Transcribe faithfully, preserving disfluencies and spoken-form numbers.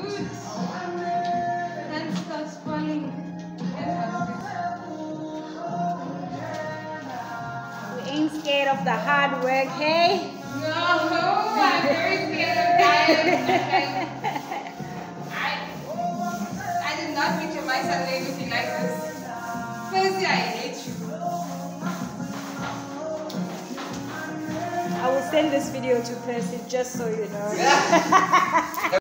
good. Can't stop falling. We ain't scared of the hard work, hey? No, I'm very scared of dying. I, I did not picture my Sunday looking like this. Firstly, I hate you. I will send this video to Percy just so you know.